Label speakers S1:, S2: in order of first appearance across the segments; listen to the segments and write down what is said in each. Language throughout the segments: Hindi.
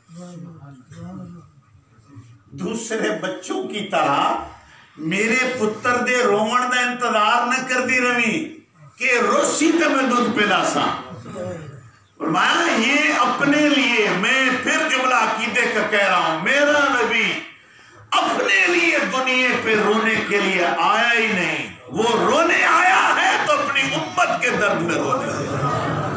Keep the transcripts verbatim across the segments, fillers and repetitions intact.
S1: दूसरे बच्चों की तरह मेरे पुत्र दे रोवण का इंतजार न कर दी रवी कि रोसी तो मैं दूध पिलासा। फरमाया ये अपने लिए, मैं फिर जुमला अकीदे का कह रहा हूं, मेरा नबी अपने लिए दुनिया पे रोने के लिए आया ही नहीं, वो रोने आया है तो अपनी उम्मत के दर्द में रोने आया।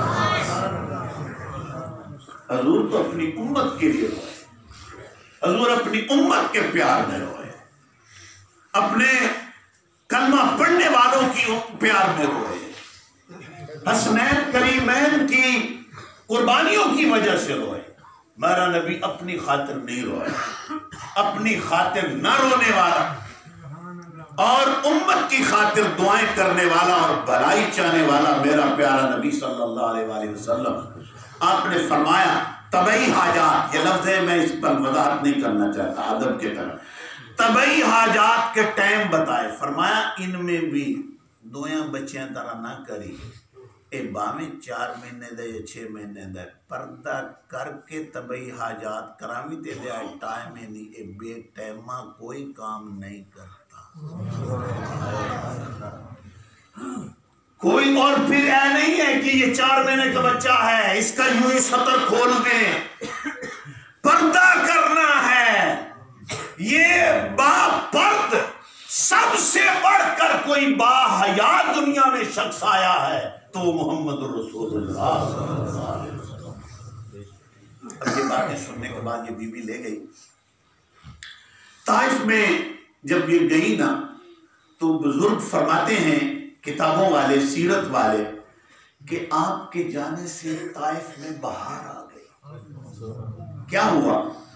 S1: हजूर तो अपनी उम्मत के लिए रोए, हजूर अपनी उम्मत के प्यार में रोए, अपने कलमा पढ़ने वालों की प्यार में रोए, हसनैन करीमैन की कुर्बानियों की वजह से रोए। मेरा नबी अपनी खातिर नहीं रोए, अपनी खातिर न रोने वाला और उम्मत की खातिर दुआएं करने वाला और भलाई चाहने वाला मेरा प्यारा नबी सल्लल्लाहु अलैहि वसल्लम। आपने फरमाया तबई हाजात, ये लफ्ज है, मैं इस पर वजाहत नहीं करना चाहता अदब के तरह, तबई हाजात के टाइम बताए। फरमाया इनमें भी दोया बच्चियां तरह ना करी, ए बावे चार महीने दे या छे महीने दे पर्दा करके तबई हाजात करामी ते दे टाइम में नहीं, ए बे टाइमा कोई काम नहीं करता कोई। और फिर ऐ नहीं है कि ये चार महीने का बच्चा है इसका यूं ही सतर खोल दें, पर्दा करना है। ये बापर्द सबसे बढ़कर कोई बाहया दुनिया में शख्स आया है तो मोहम्मद रसूलुल्लाह। अब ये बातें सुनने के बाद ये बीबी ले गई ताइफ में। जब ये गई ना तो बुजुर्ग फरमाते हैं, किताबों वाले, सीरत वाले, कि आपके जाने से ताइफ में बाहर आ गई। क्या हुआ?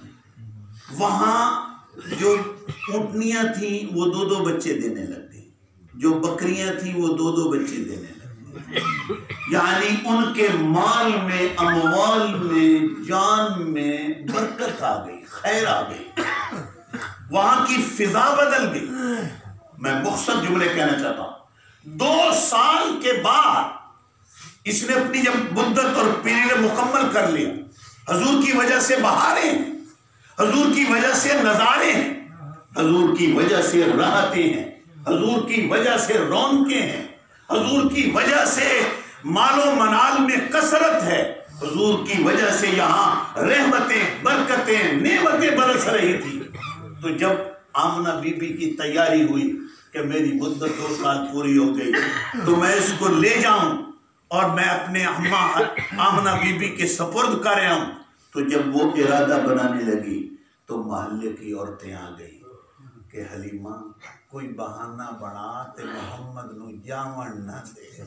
S1: वहां जो ऊँटनियां थी वो दो दो बच्चे देने लग गई, जो बकरियां थी वो दो दो बच्चे देने लग गई। यानी उनके माल में, अमवाल में, जान में बरकत आ गई, खैर आ गई, वहां की फिजा बदल गई। मैं मुख्तसर जुमले कहना चाहता हूं। दो साल के बाद इसने अपनी जब मुद्दत और पीरियड मुकम्मल कर लिया, हजूर की वजह से बहारें हैं, हजूर की वजह से नजारे हैं, हजूर की वजह से राहतें हैं, हजूर की वजह से रौनकें हैं, हजूर की वजह से मालो मनाल में कसरत है, हजूर की वजह से यहाँ रहमतें, बरकतें, नेमतें बरस रही थी। तो जब आमना बीबी की तैयारी हुई कि मेरी मुद्दत दो साल पूरी हो गई तो मैं इसको ले जाऊं और मैं अपने अम्मा आमना बीबी के सपुर्द कर आऊं, तो जब वो इरादा बनाने लगी तो मोहल्ले की औरतें आ गई कि हलीमा कोई बहाना बना ते मोहम्मद नु जावन ना दे।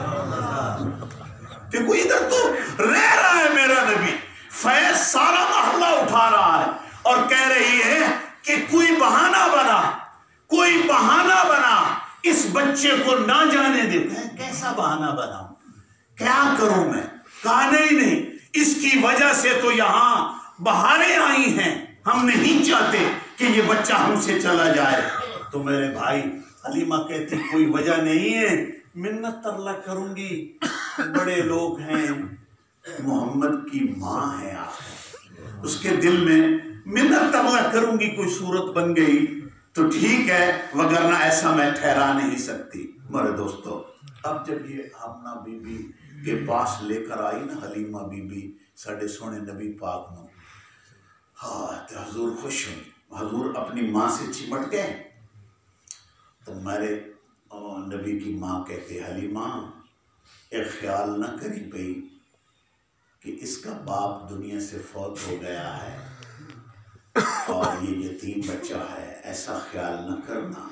S1: देखो इधर तो रह रहा है मेरा नबी, फैज सारा मोहल्ला उठा रहा है और कह रही है कि कोई बहाना बना, कोई बहाना बना, इस बच्चे को ना जाने दे। कैसा बहाना बनाऊं, क्या करूं मैं? कहा नहीं नहीं, इसकी वजह से तो यहाँ बहारें आई हैं, हम नहीं चाहते कि ये बच्चा हमसे चला जाए। तो मेरे भाई हलीमा कहती कोई वजह नहीं है, मिन्नत तरला करूंगी, बड़े लोग हैं, मोहम्मद की माँ है आप, उसके दिल में मिन्नत तरला करूंगी, कोई सूरत बन गई तो ठीक है, वगरना ऐसा मैं ठहरा नहीं सकती। मेरे दोस्तों, अब जब ये आमना बीबी के पास लेकर आई ना हलीमा बीबी साढ़े सोने नबी पाक में, हाँ तो हजूर खुश हुई, हजूर अपनी माँ से चिमट गए। तो मेरे नबी की माँ कहते हलीमा एक ख्याल न करी पई कि इसका बाप दुनिया से फौत हो गया है और ये यतीम बच्चा है, ऐसा ख्याल न करना।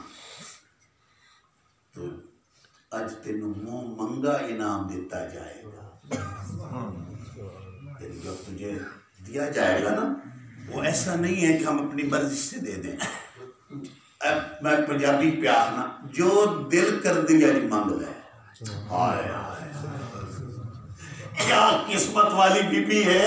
S1: तो आज तेन मुंह मंगा इनाम दिता जाएगा, जो तुझे दिया जाएगा ना वो ऐसा नहीं है कि हम अपनी मर्जी से दे दें। अब मैं पंजाबी प्यार ना, जो दिल कर दिया जी मांग ले। हाय हाय, क्या किस्मत वाली बीबी है,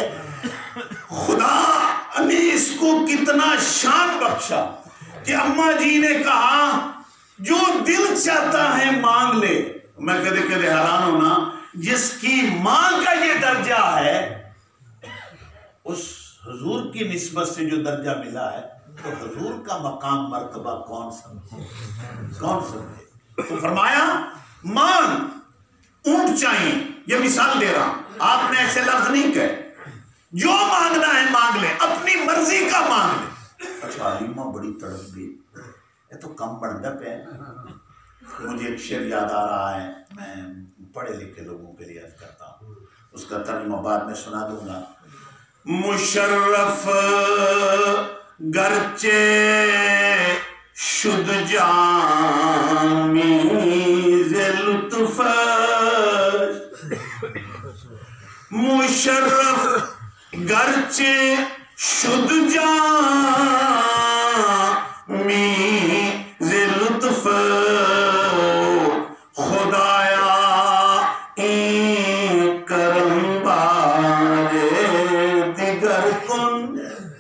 S1: खुदा ने इसको कितना शान बख्शा कि अम्मा जी ने कहा जो दिल चाहता है मांग ले। मैं कदे कदे हैरान होना, जिसकी मां का ये दर्जा है उस हुजूर की निस्बत से जो दर्जा मिला है, तो हुजूर का मकाम मर्तबा कौन समझे, कौन समझे। तो फरमाया मान, ऊंट चाहिए, ये मिसाल दे रहा हूं, आपने ऐसे लफ्ज नहीं कहे, जो मांगना है मांग ले, अपनी मर्जी का मांग ले। अच्छा हलीमा बड़ी तड़प गई, ये तो कम बढ़ता पे। मुझे एक शेर याद आ रहा है, मैं पढ़े लिखे लोगों के लिए अर्ज करता हूँ, उसका तर्जुमा बाद में सुना दूंगा। मुशर्रफ गर्चे शुद्ध जामी ज़े लुत्फ, मुशर्रफ गर्चे शुद्ध जामी ज़े लुत्फ, खुदाया ई करम बारे दिगर कुन।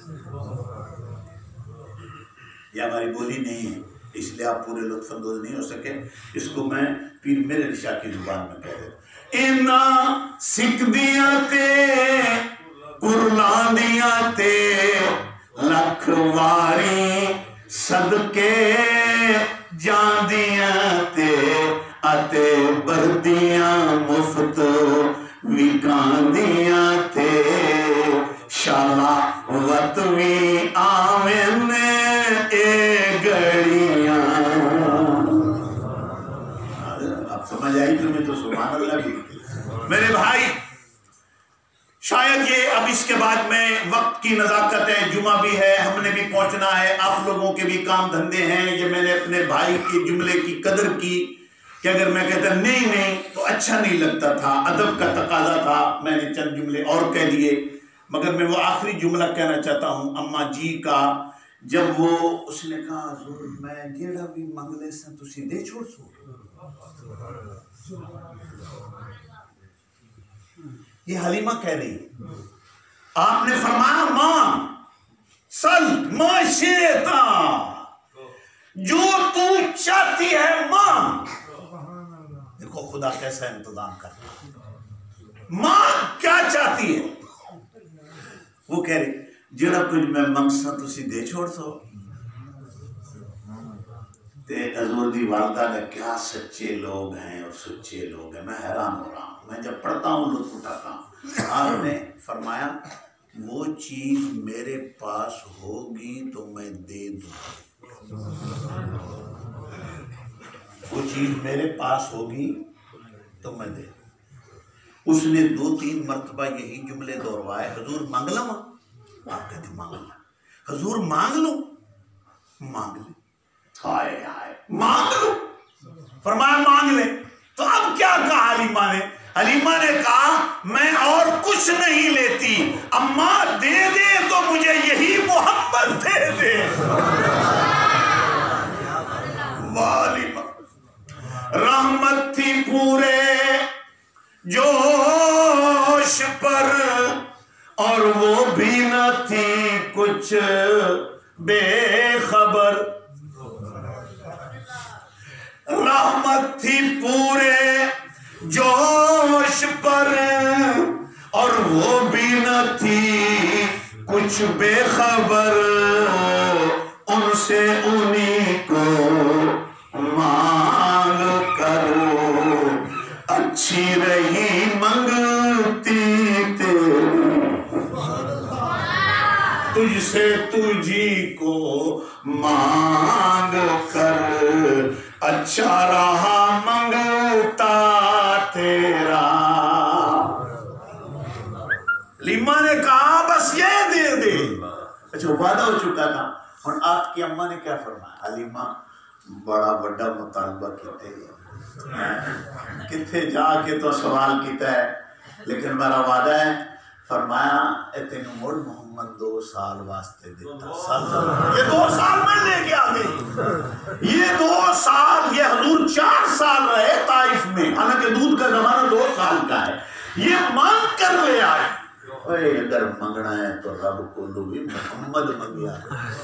S1: ये हमारी बोली नहीं है, इसलिए आप पूरे लुत्फानंदोज नहीं हो सके। इसको मैं पीर मेरे निशा की जुबान में कह देता। इना सिकदिया ते कुरलांदिया ते लख वारी सदके जांदिया ते अते बरदिया मुफ्त विकांदिया ते शाला वत भी आवेन ए गड़ियां। आप समझ आई तुम्हें तो सुभान अल्लाह भी। मेरे भाई शायद ये अब इसके बाद में वक्त की नज़ाकत है, जुमा भी है, हमने भी पहुंचना है, आप लोगों के भी काम धंधे हैं। ये मैंने अपने भाई के जुमले की कदर की कि अगर मैं कहता नहीं नहीं तो अच्छा नहीं लगता था, अदब का तकाजा था, मैंने चंद जुमले और कह दिए। मगर मैं वो आखिरी जुमला कहना चाहता हूँ अम्मा जी का, जब वो उसने कहा हुजूर मैं जेड़ा भी मंगले से तुसी दे छोड़ सो। ये हलीमा कह रही है, आपने फरमाया मां सल माशेता, जो तू चाहती है मां। देखो खुदा कैसा इंतजाम करता है, मां क्या चाहती है वो कह रही जेड़ा कुछ मैं मंगसा तुसी दे छोड़ सो। ते हजूर दी वालदा ने क्या सच्चे लोग हैं और सच्चे लोग हैं, मैं हैरान हो रहा हूँ। मैं जब पढ़ता हूँ लुत्फ उठाता हूँ। आपने फरमाया वो चीज मेरे पास होगी तो मैं दे दूँ, वो चीज मेरे पास होगी तो मैं दे। उसने दो तीन मर्तबा यही जुमले दोहराए, हजूर मांग लो। आप कहते मांग लो, हजूर मांग लो, मांग ले, हाय हाय मांग लो, फरमाया मांग ले। तो अब क्या कहा हलीमा ने? हलीमा ने कहा मैं और कुछ नहीं लेती, अम्मा दे दे तो मुझे यही मोहब्बत दे दे। वालिमा रहमत थी पूरे जोश पर और वो भी न थी कुछ बेखबर। रहमत थी पूरे जोश पर और वो भी न थी कुछ बेखबर। उनसे उन्हीं को मांग करो, अच्छी रही मंगती तेरी, तुझसे तुझी को मांग कर, अच्छा रहा मंगता तेरा। लीमा ने कहा बस ये दे दे। अच्छा वादा हो चुका था। और आपकी अम्मा ने क्या फरमाया? हलीमा बड़ा बड़ा मुतालबा किते किथे जाके तो सवाल किया है, लेकिन मेरा वादा है। फरमाया तेन मुड़ मोहम्मद दो साल वास्ते दिता। साल ये दो साल में लेके आ गई। ये दो साल ये हजूर चार साल रहे ताइफ में, हालांकि दूध का जमाना दो साल का है। ये मांग कर ले आए। ओए अगर मंगना है तो रब को लो भी मोहम्मद मंगिया।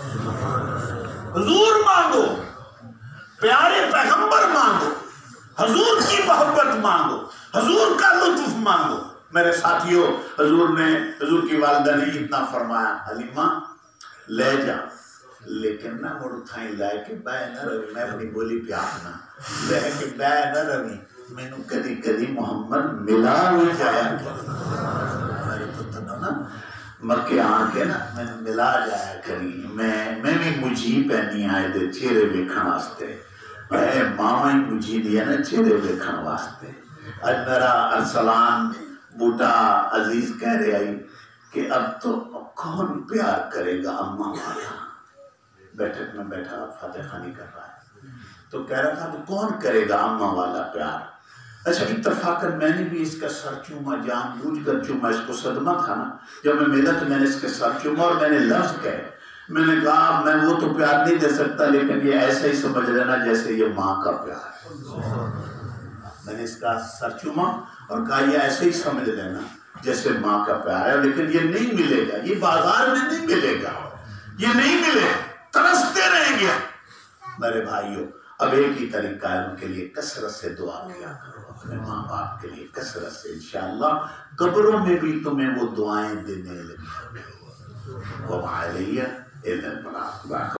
S1: हजूर मांगो, प्यारे पैगंबर मांगो, हजूर की मोहब्बत मांगो, हजूर का लुत्फ मांगो। मेरे साथियों, हजूर ने हजूर की वालिदा ने इतना फरमाया, हलीमा ले जा, लेकिन ना मुड़ थाई लाए कि बै न रवि, मैं अपनी बोली पे आखना ले कि बै न रवि, मैनू कदी कदी मोहम्मद मिला भी जाया मेरे पुत्र ना मक्के आके ना मैंने मिला जाया करी, मैं मैं भी मुझी पैनी आए दे चेहरे वेखण वास्ते, मैं मावा ही मुझी दिया ना चेहरे वेखण वास्ते। आज मेरा अरसलान बूटा अजीज कह रहे आई कि अब तो कौन प्यार करेगा अम्मा वाला। बैठक में बैठा फातिह खानी कर रहा है तो कह रहा था तो कौन करेगा अम्मा वाला प्यार। अच्छा, इत्तफाकन मैंने भी इसका सर चूमा, जानबूझ कर चूमा, इसको सदमा था ना जब मैं मिला तो मैंने इसके सर चूमा और मैंने लफ्ज कहे, मैंने कहा मैं वो तो प्यार नहीं दे सकता लेकिन ये ऐसा ही समझ लेना जैसे ये माँ का प्यार है। मैंने इसका सर चूमा और कहा ये ऐसे ही समझ लेना जैसे माँ का प्यार है, लेकिन ये नहीं मिलेगा, ये बाजार में नहीं मिलेगा, ये नहीं मिलेगा, तरसते रहेंगे। मेरे भाइयों, अब एक ही तरीका है, उनके लिए कसरत से दुआ किया करो, अपने माँ बाप के लिए कसरत से, इंशाअल्लाह कब्रों में भी तुम्हें वो दुआएं देने लगी। वो